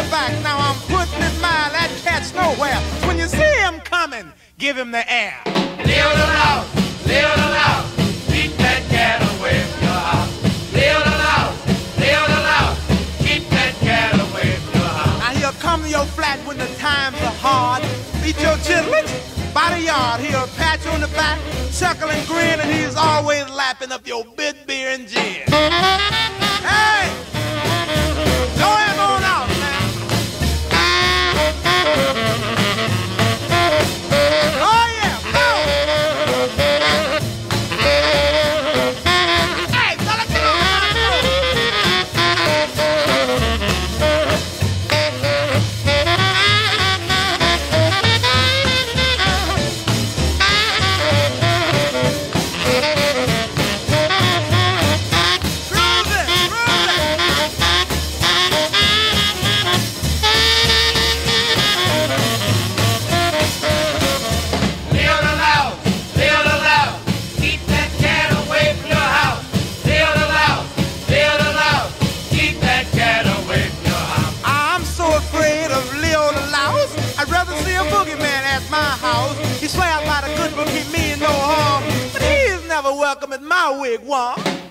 back. Now I'm putting in mind that cat's nowhere. When you see him coming, give him the air. Leo the Louse, Leo the Louse, keep that cat away from your house. Leo the Louse, Leo the Louse, keep that cat away from your house. Now he'll come to your flat when the times are hard. Beat your chitlins by the yard. He'll pat you on the back, chuckle and grin, and he's always lapping up your bit, beer, and gin. Hey! Throw him on out, man. Oh, yeah, go! Hey, fella, get on my road. He swears by the good book he mean no harm, but he is never welcome at my wigwam.